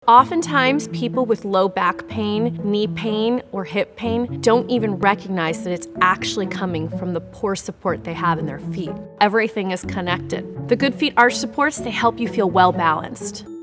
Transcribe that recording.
Oftentimes, people with low back pain, knee pain, or hip pain don't even recognize that it's actually coming from the poor support they have in their feet. Everything is connected. The Good Feet arch supports, they help you feel well balanced.